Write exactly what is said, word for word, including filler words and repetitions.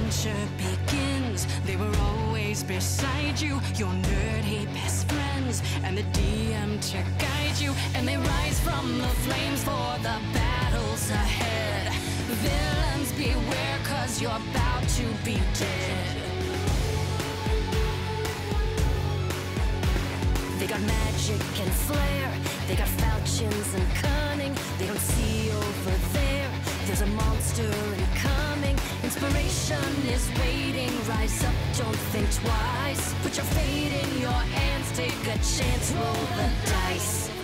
adventure begins. They were always beside you, your nerdy best friends, and the D M to guide you. And they rise from the flames for the battles ahead. Villains beware, cause you're about to be dead. They got magic and flair, they got falchions and cunning. They don't see over there, there's a monster incoming. Inspiration is waiting, rise up, don't think twice. Put your fate in your hands, take a chance, roll the dice.